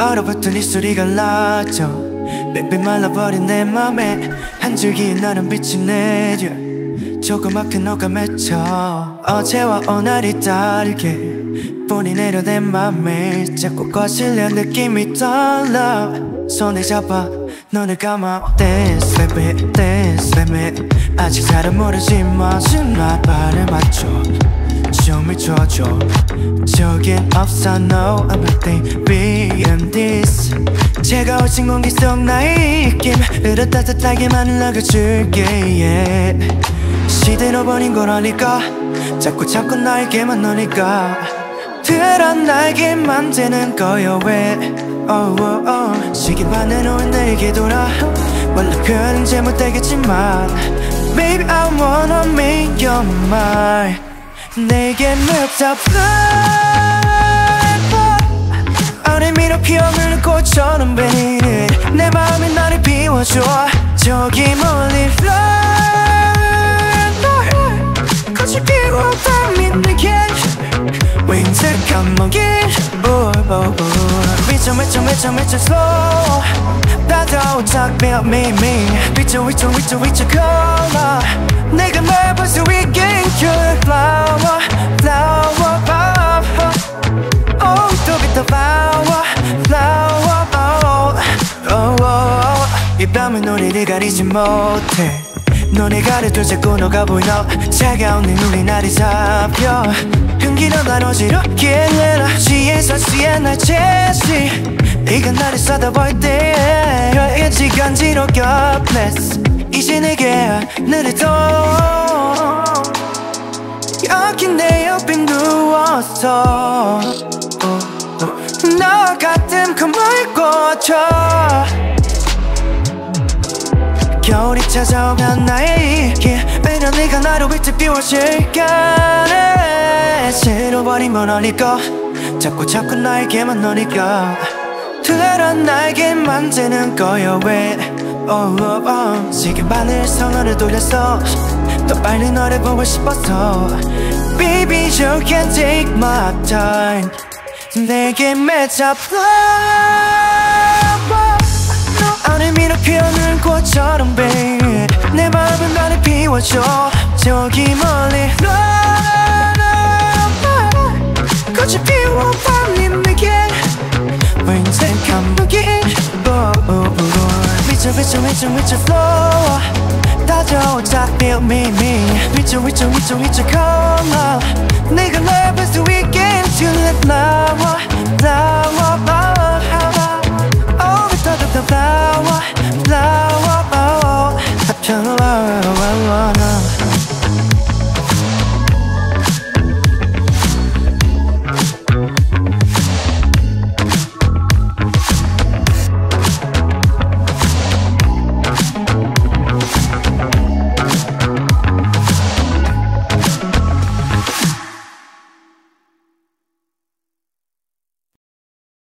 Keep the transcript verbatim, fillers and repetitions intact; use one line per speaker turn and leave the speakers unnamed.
얼어붙은 입술이가 나죠. 빽빽 말라버린 내 맘에 한 줄기 나는 빛이 내려 조그맣게 너가 맺혀. 어제와 오늘이 다르게 뿌리 내려 내 맘에 자꾸 거슬려 느낌이 떨려. 손을 잡아 눈을 감아 Dance baby dance baby 아직 잘은 모르지만 날 발을 맞춰 춤을 춰줘. 저긴 없어 no everything beyond this. 차가워진 공기 속 나의 입김으로 따뜻하게만 흘러가줄게 yeah. 시들어버린 걸 아니까 자꾸 자꾸 나에게만 노니까 들어 날게 만드는 거야 왜 oh, oh, oh. 시계 반대로 내게 돌아 원래 표현은 잘 못되겠지만 Baby I wanna make you mine. 내게 묻어 fly 어림이로 피어오르는 꽃처럼 베이는 내 마음에 나를 비워줘. 저기 멀리 fly 꽃이 피워 밤이 내게 왠지 감옥이 미쳐 미쳐 미쳐 미쳐 slow 따가운 작별 미미 미쳐 미쳐 미쳐 미쳐 color 내가 날 볼 수 있게 You're flower flower oh 또 빛나 flower flower oh oh oh 이 밤은 우리를 가리지 못해 너네 가려도 자꾸 너가 보여. 차가운 네 눈이 나를 잡혀 흥기는 난 어지럽게 내라 취해서 취해 날 제시 네가 나를 쏟아볼 때 혀에지 간지러워 bless 이제 내게 내려둬 여기 내 옆에 누워서 너 같은 꿈을 꿔줘. 겨울이 찾아오면 나의 입길 매년 네가 나를 위해 비워질까. 새로버린 건 아니까 자꾸 자꾸 나에게만 노니까 들어 날게 만드는 거야 왜 oh, oh, oh. 지금 바늘 성화를 돌렸어 더 빨리 너를 보고 싶어서 Baby you can take my time 내게 맺어 어림이로 피어오르는 꽃처럼 babe 내 마음은 나를 비워줘. 저기 멀리 꽃이 피워 밤이 내게 왠지 감옥이 미쳐 미쳐 미쳐 미쳐 flow 따져온 작별 미미 미쳐 미쳐 미쳐 미쳐 color 내가 날 볼 수 있게 To the flower flower flower